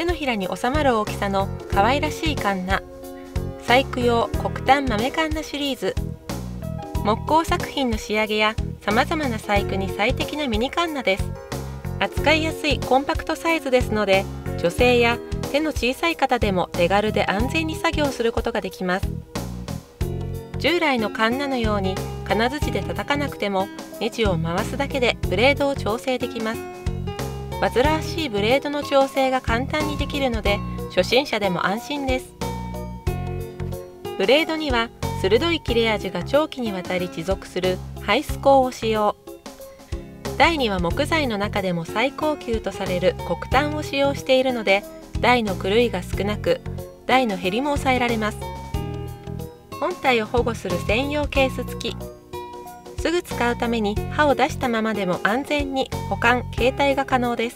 手のひらに収まる大きさの可愛らしいカンナ、細工用黒炭豆カンナシリーズ。木工作品の仕上げやさまざまな細工に最適なミニカンナです。扱いやすいコンパクトサイズですので、女性や手の小さい方でも手軽で安全に作業することができます。従来のカンナのように金槌で叩かなくても、ネジを回すだけでブレードを調整できます。煩わしいブレードの調整が簡単にできるので、初心者でも安心です。ブレードには鋭い切れ味が長期にわたり持続するハイスコーを使用。台には木材の中でも最高級とされる黒炭を使用しているので、台の狂いが少なく、台の減りも抑えられます。本体を保護する専用ケース付き。すぐ使うために刃を出したままでも安全に保管・携帯が可能です。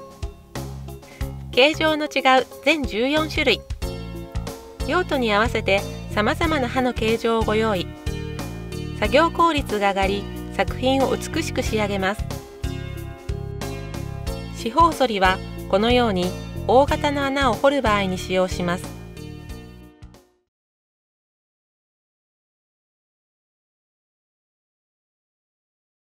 形状の違う全14種類。用途に合わせてさまざまな刃の形状をご用意。作業効率が上がり、作品を美しく仕上げます。四方反りはこのように大型の穴を掘る場合に使用します。